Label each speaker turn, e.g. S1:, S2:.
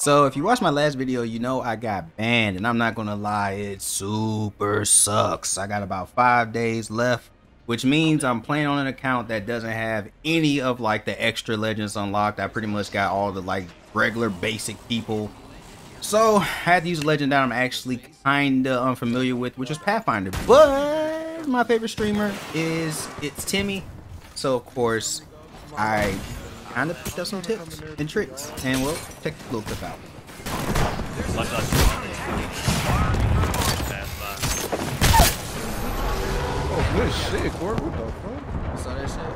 S1: So if you watched my last video, you know I got banned, and I'm not gonna lie, it super sucks. I got about 5 days left, which means I'm playing on an account that doesn't have any of like the extra legends unlocked. I pretty much got all the like regular basic people. So I had to use a legend that I'm actually kinda unfamiliar with, which is Pathfinder. But my favorite streamer is iiTzTimmy. So of course I kind of picked up some tips and tricks, and we'll check the little clip out.
S2: Oh, good shit, Court. What the fuck?
S3: You saw that shit?